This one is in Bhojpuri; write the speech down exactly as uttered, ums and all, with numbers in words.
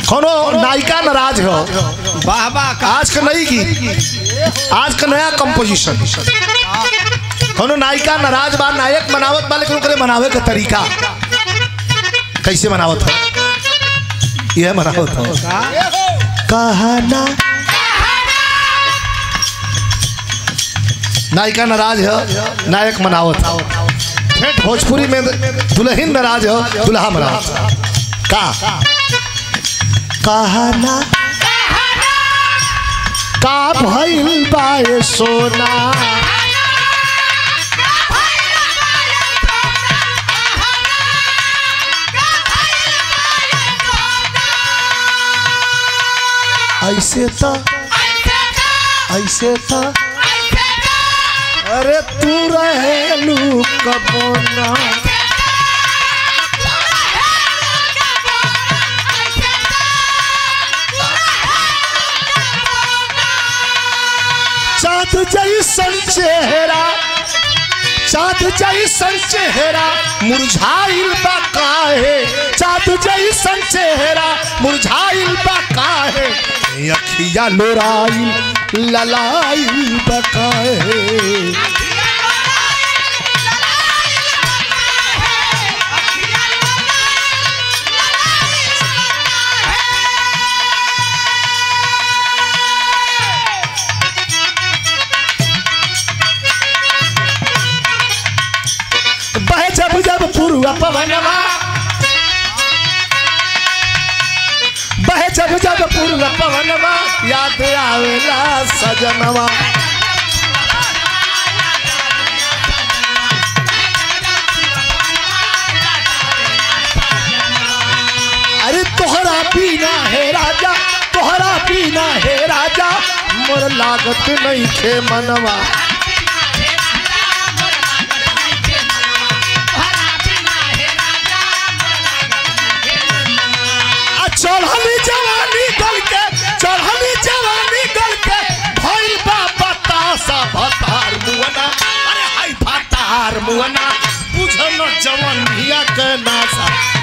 कोनो नायिका नाराज हो वाह वाह आज का नई गीत आज का नया कंपोजिशन कोनो नायिका नाराज बा नायक मनावत बा लेकिन ओकरे मनावे का तरीका कैसे मनावत हो यह मनावत हो कहाना नायिका नाराज है नायक मनावत ठेठ भोजपुरी में दुल्हन नाराज है दुल्हा मनावत का कहाना का भइल बाए सोना ऐसे था ऐसे था अरे तू रहेलू कबोना चाँद जैसन चेहरा चाँद जैसन चेहरा मुरझाइल बा काहे चाँद जैसन चेहरा मुरझाइल बा काहे अखिया लोराइल ललाइल बा काहे जब जब पूर्वा पवनवा बहे जब जब पूर्वा पवनवा याद आवेला सजनवा अरे तोहरा पीना है राजा तोहरा पीना है राजा मोर लागत नहीं खे मनवा चढ़ली जवानी गल के चढ़ली जवानी गल के भइल बा बतासा भतार मुअना अरे हाय भतार मुअना बुझन जवानिया के नासा